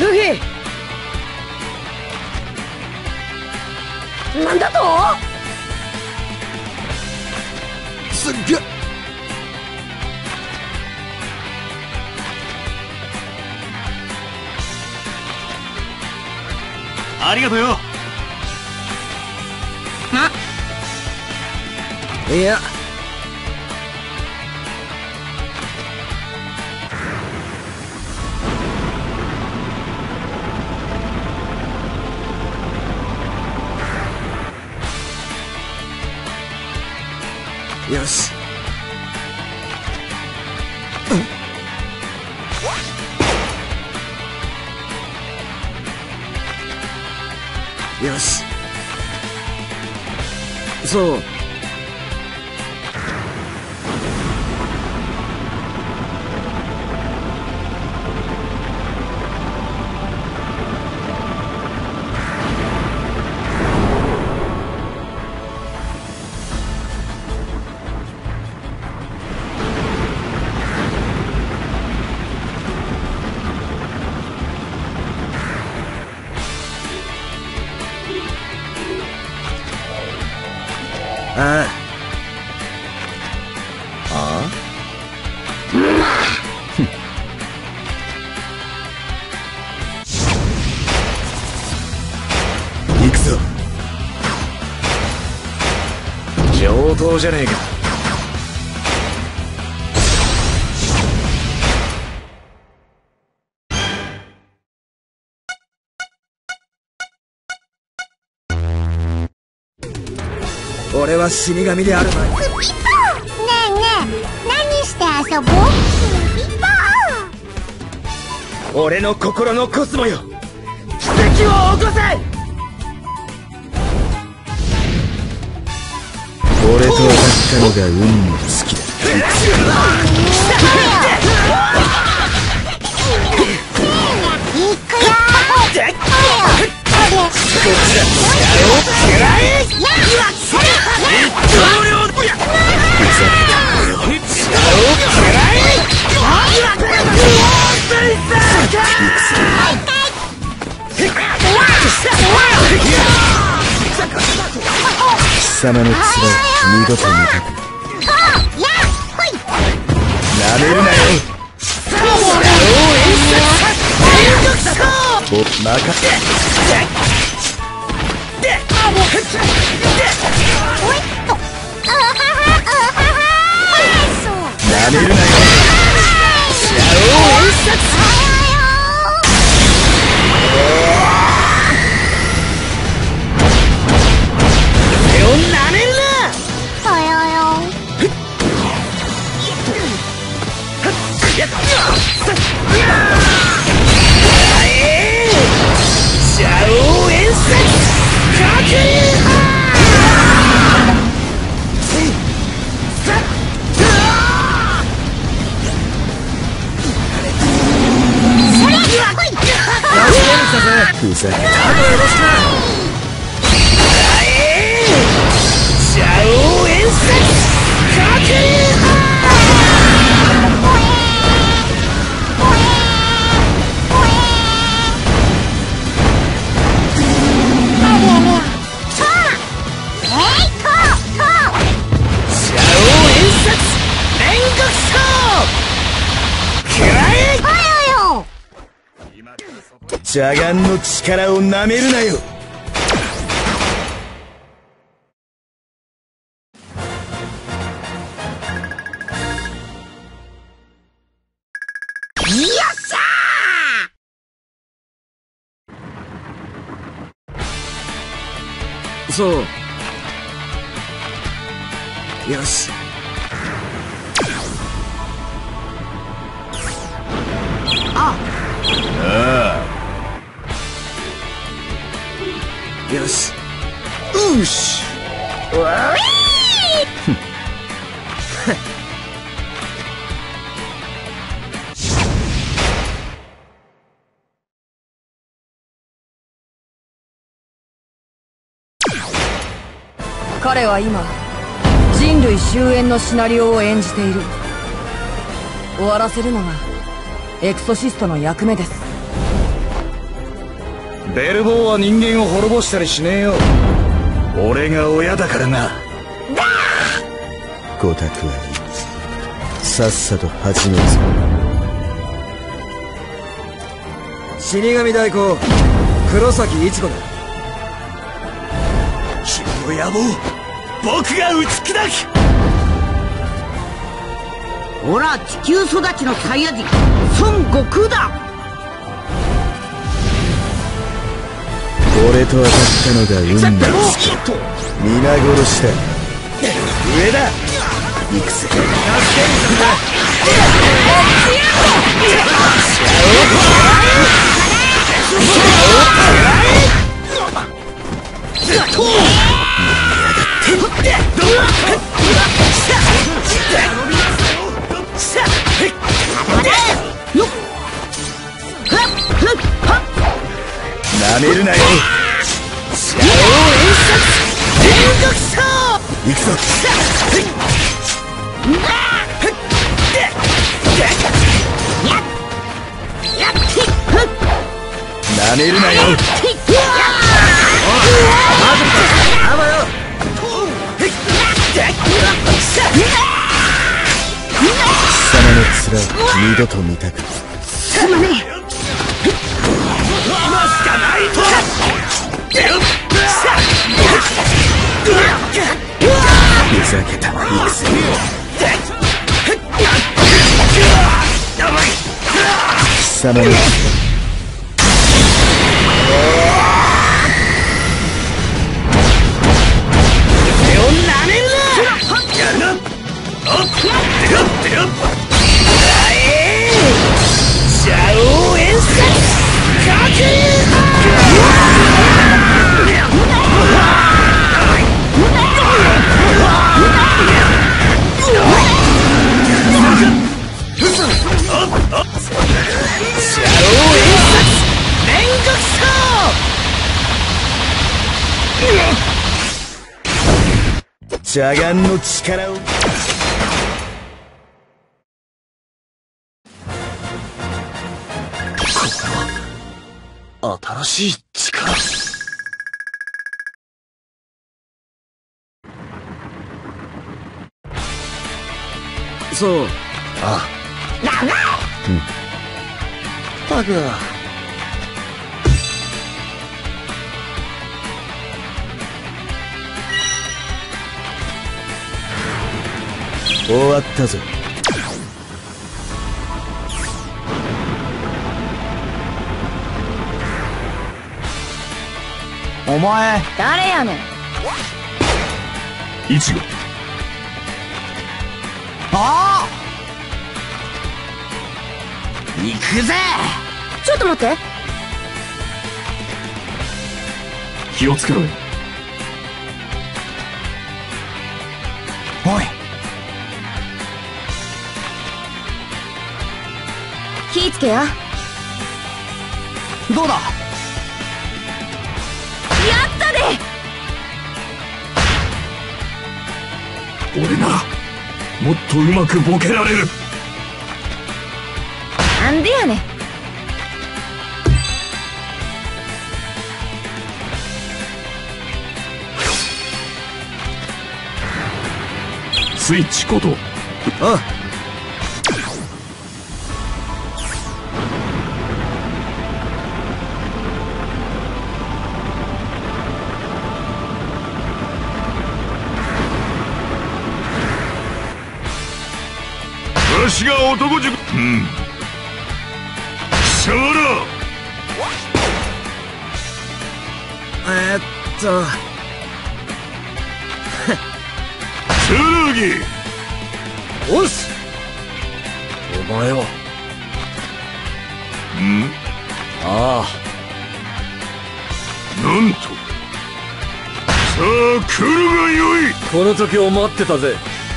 ルフィ、なんだと。 すっげえ。 ありがとうよ。 いや、よし。よし。そう。ああ。行くぞ。上等じゃねえか。俺は死神であるまい。 ピポねえねえ、何して遊ぼう。ピポ、 俺の心のコスモよ、奇跡を起こせ。俺と渡ったのが運の尽きだ。 いくよ。 貴様の面二度と見たくない。なめるなよ。お、任せ。なめるなよ。ふざけた。邪眼の力をなめるなよ。 よっしゃー。そう。よし。ああ。よし。うし。わ彼は今人類終焉のシナリオを演じている。終わらせるのがエクソシストの役目です。 ベルボーは人間を滅ぼしたりしねえよ。俺が親だからな。 ごたくはいい。さっさと始めるぞ。 死神代行黒崎一護だ。君の野望僕が打ち砕く。 ほら、地球育ちのサイヤ人孫悟空だ。 俺と当たったのが運の尽き。皆殺しだ。 上だ。 行くぜ。なめるなよ。行くぞ。なめるなよ。貴様の面を二度と見たくない。 すまねえ。 今しかないと。 ふざけた。行くぜ。貴様の邪眼の力を。 新しい力。そう。ああ。ったく。 終わったぞ。 お前誰やねん。 いちご。 ああ、行くぜ。 ちょっと待って。 気をつけろよ。 おい、 気ぃつけや。 どうだ。 やったで。 俺なもっとうまくボケられる。 なんでやねん。 スイッチこと。ああ。わしが男塾。貴様ら。剣。おっす。お前は。ああ。なんと。さあ来るがよい。この時を待ってたぜ。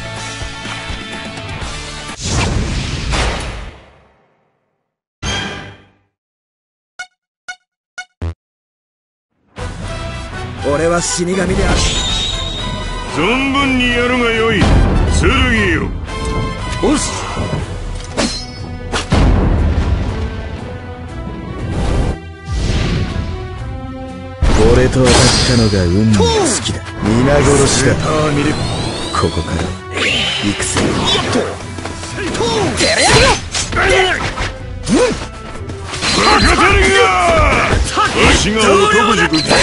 俺は死神である。 存分にやるがよい。剣よ。おっす。 俺と当たったのが運の尽きだ。皆殺しだ。ここから行くぜ。 バカタレがわしが男塾だ。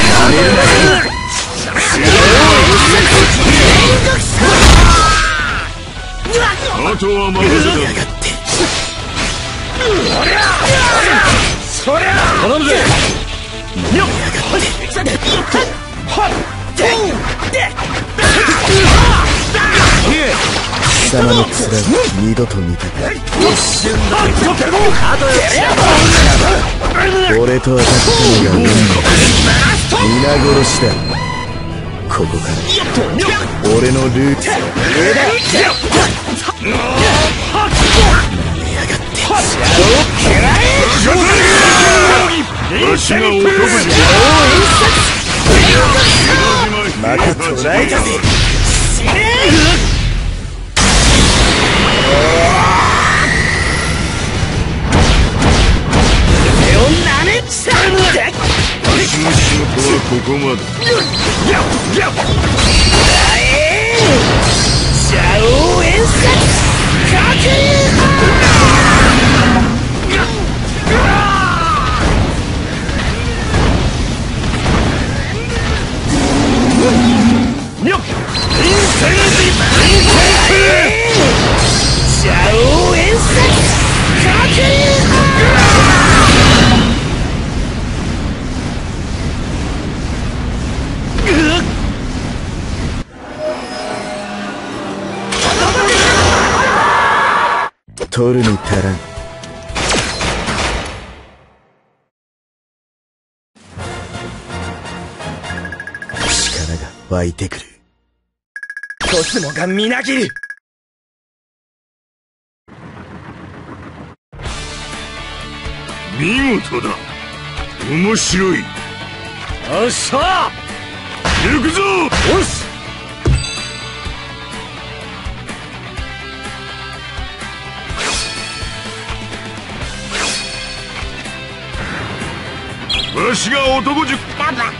あとは任せた。頼むぜ。 貴様の面は二度と見たくない。俺と当たったのが運命。皆殺しだ。ここから俺のルーツ。 わしが男塾だ。 また捕らえたぜ。 私の仕事はここまで。 取るに足らん。力が湧いてくる。 コスモがみなぎる。 見事だ。面白い。 よっしゃ行くぞ。 よし。 わしが男塾。 ラバ。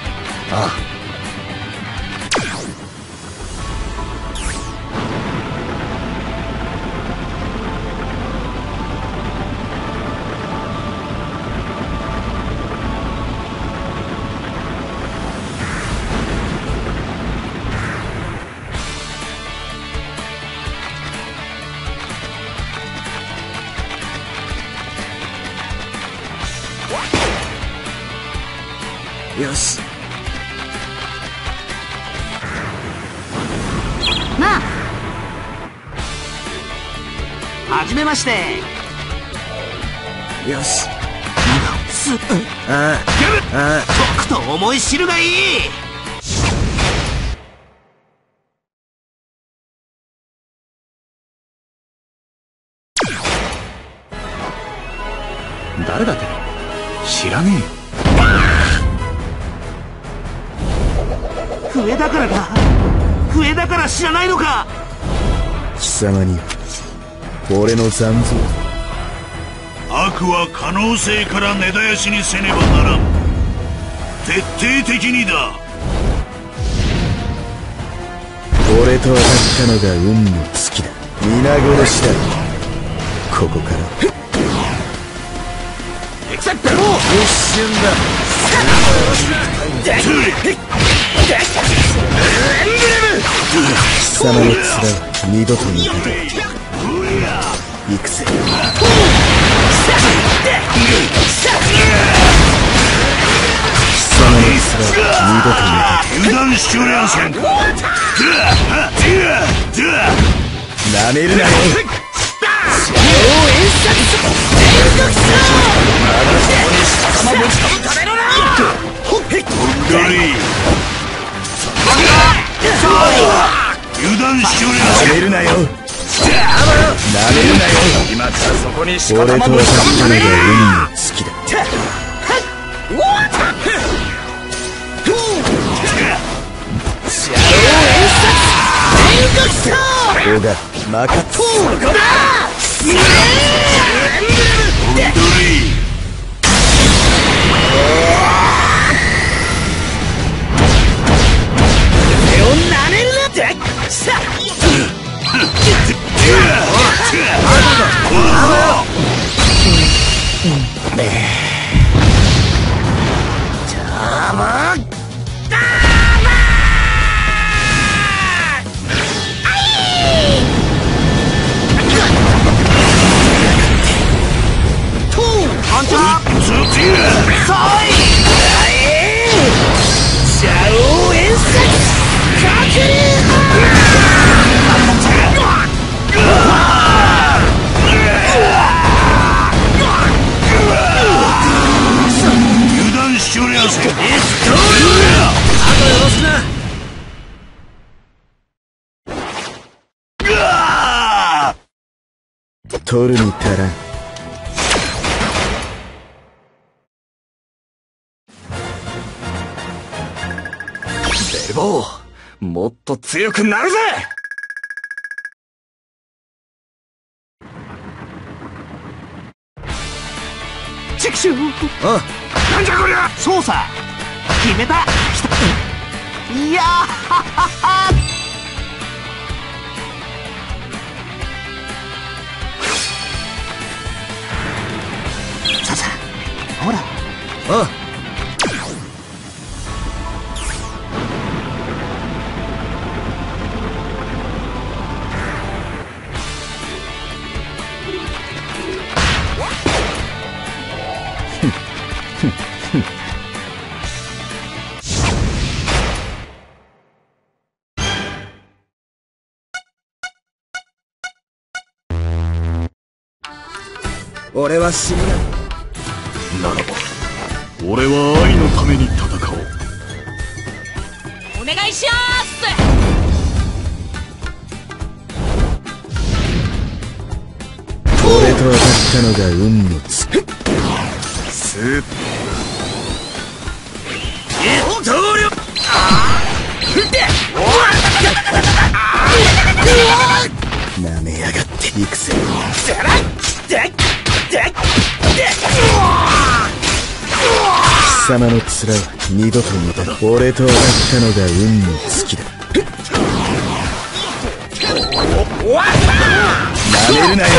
よし。 まあ。 はじめまして。 よし。 とくと思い知るがいい。 誰だって知らねえよ。 笛だからか。笛だから知らないのか。 貴様には俺の残像。 悪は可能性から根絶やしにせねばならん。徹底的にだ。 俺と当たったのが運の尽きだ。皆殺しだ。ここから一瞬だ。 貴様の面は二度と見たくない。行くぜ。貴様の面は二度と見たくない。 油断しちょりゃせん。 なめるなよ。 油断しちょりゃせん。 なめるなよ。なめるなよ。 今からそこに俺と当たったのが運の尽きだ。オガ任せ。 油断しちょりゃせ。 取るに足らん。 ベルボー、もっと強くなるぜ。 チクシュー。 なんじゃこりゃ。 操作決めた。いやーははは。ささほら。 俺は死ぬならば俺は愛のために戦おう。 お願いします俺と当たったのが運のつく。 スー一刀両なめやがっていくぜ。貴様の面は二度と見たら俺と当たったのが運の尽きだ。なめるなよ。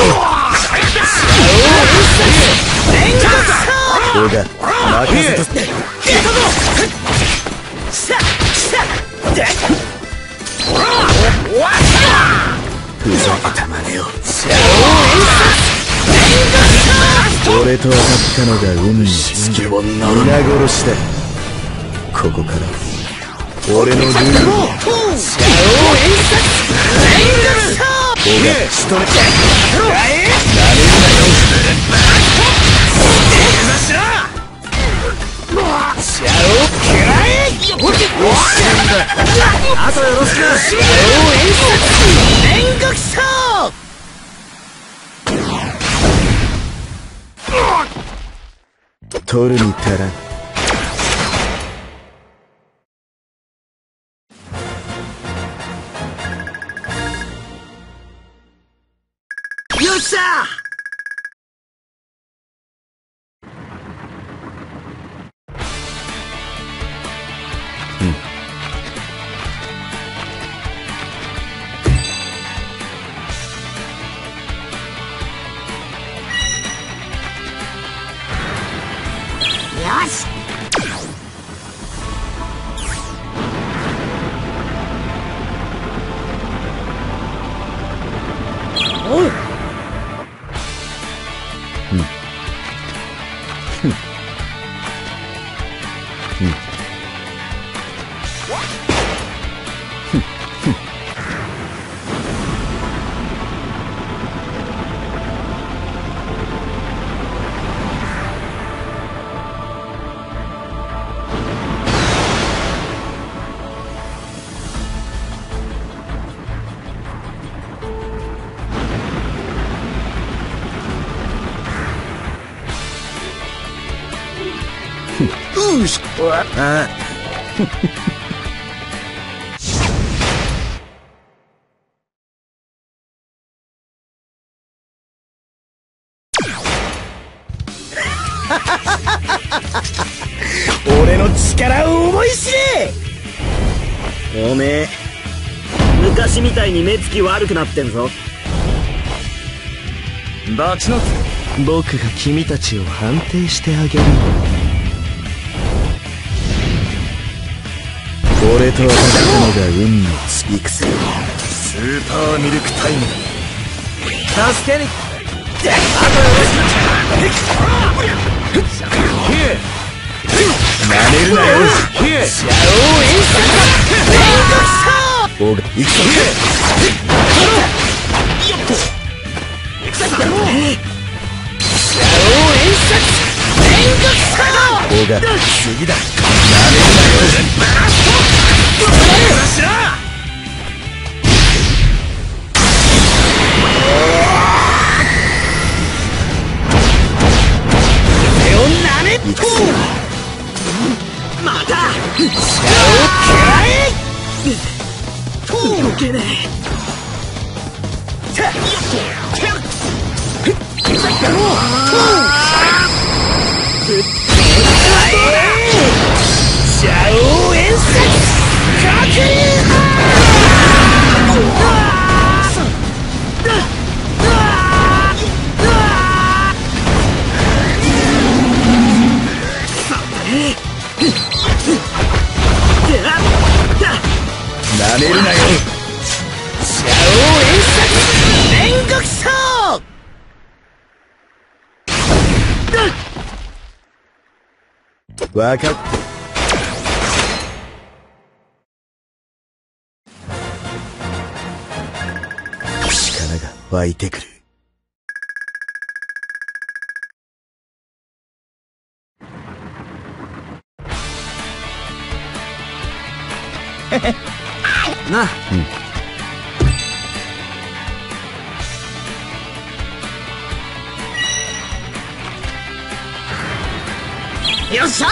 俺が任せたぜ。ふざけた真似を。俺と当たったのが運の尽き。皆殺しだ。ここから俺のルールを俺が仕留めた。なれるあとよろしく。 煉獄さ取るに足らん。 よっしゃ。よし。おう。 あ俺の力を思い知れ。おめえ昔みたいに目つき悪くなってんぞ。 バチの僕が君たちを判定してあげる。俺と当たったのが運の尽き。 スーパーミルクタイムだ。助けにあとよろしく。 るなよ。 シャオ演出全国オーガ行くぞ。 シャオ演出全国オーガ次だ。 またシャオ食らえ。動けねえ。シャオ演出確認なめるなよ。 シャオ演出煉獄層。 わかった。力が湧いてくる。 なあ、よっしゃ。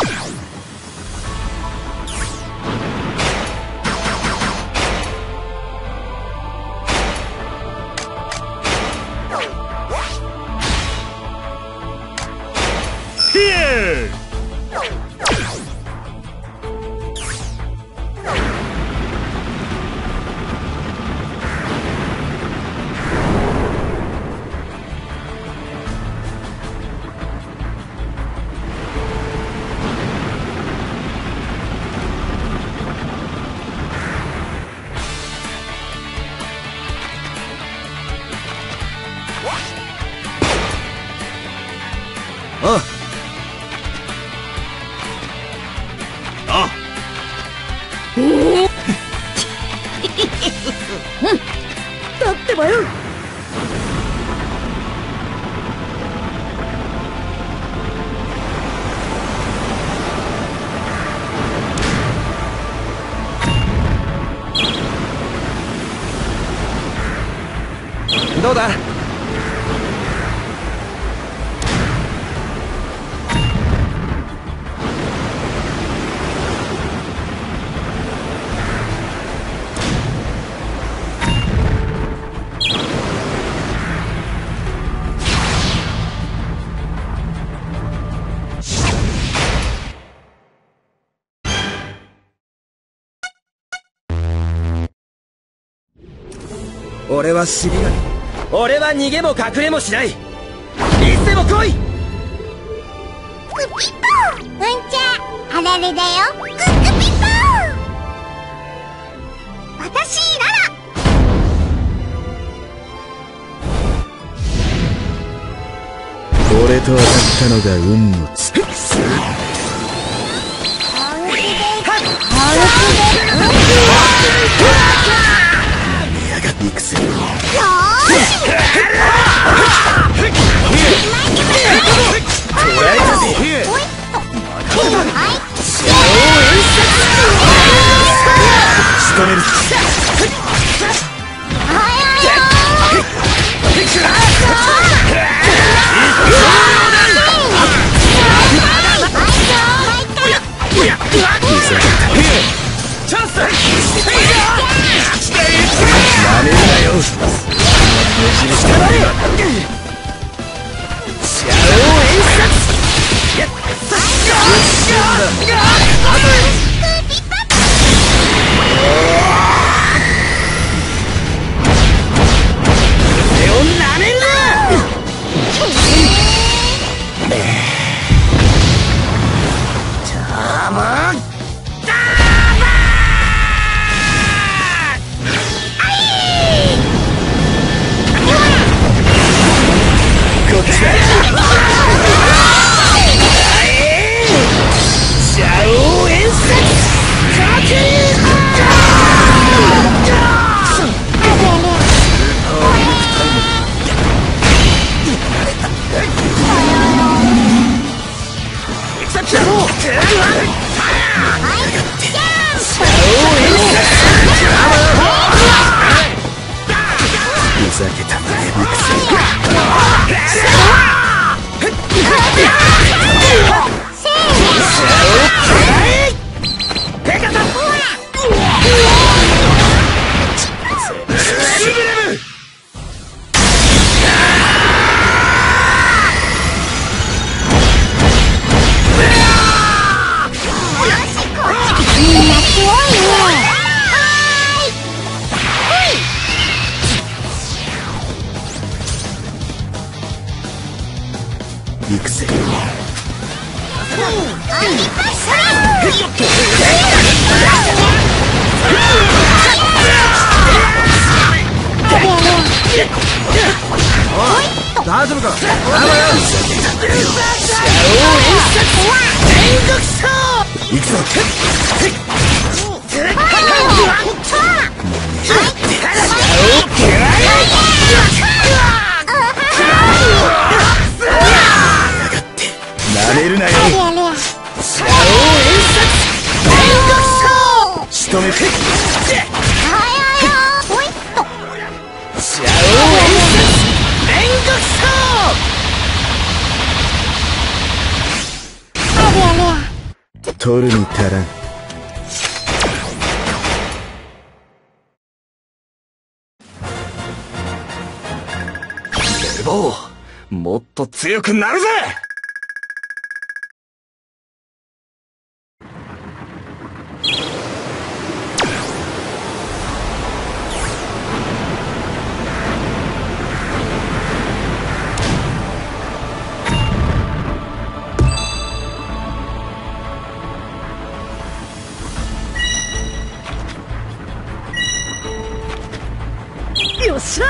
ああだってばよ。 どうだ。俺は死神。 俺は逃げも隠れもしない。いつでも来い。 クピポーうんちゃあられだよ。クピポー私なら俺と当たったのが運のつ。行くぜ。 よーし仕留める。 チャンス。 なめるなよ。 シャオ演出。手をなめるな。シャオ行くぜ。 大丈夫か。 行くぞ。なめるなよ。仕留めて。取るに足らん。 デボー、もっと強くなるぜ。 よっしゃ。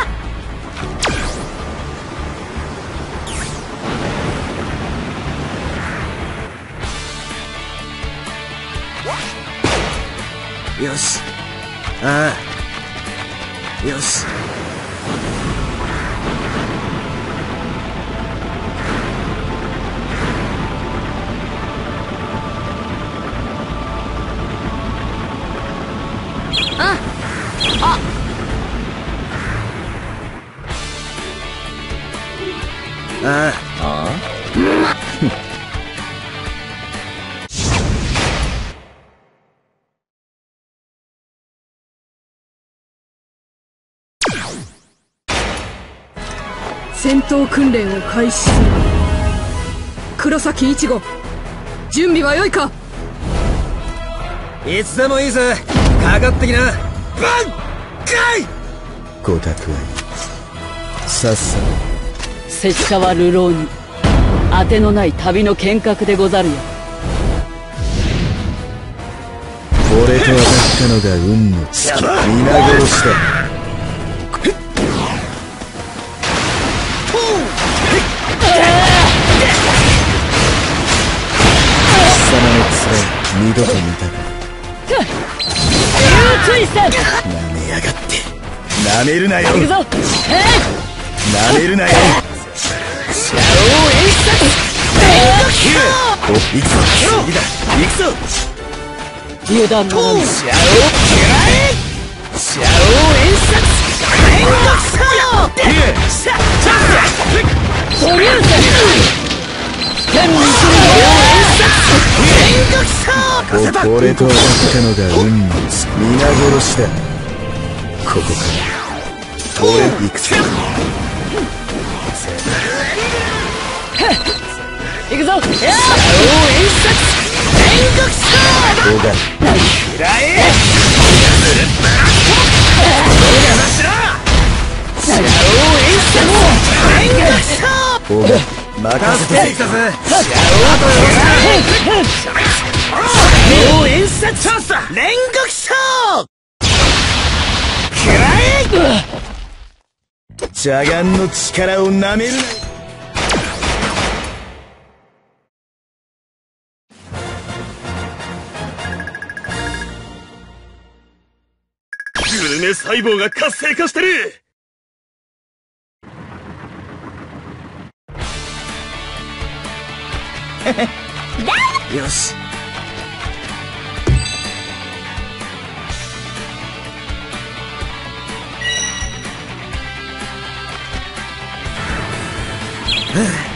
よし。ああ。よし。ああ。 戦闘訓練を開始する。黒崎一護、準備は良いか。 いつでもいいぜ。かかってきな。バンカイ。 ご託はいい。さっさ拙者は流浪に当てのない旅の剣客でござるよ。 俺と当たったのが運の尽き。皆殺しだ。貴様の面二度と見たか。なめやがって。なめるなよ。 行くぞ。 なめるなよ。お、行くぞ。次だ。行くぞ。 油断ならぬ。ソリューション。 俺と当たったのが運の尽き。皆殺しだ。ここから俺行くぞ。 行くぞ。 どうだ。おが任せて。 きたぜ。チャンスだ。煉獄賞。 邪眼の力をなめるな。 グルメ細胞が活性化してる。よし。はあ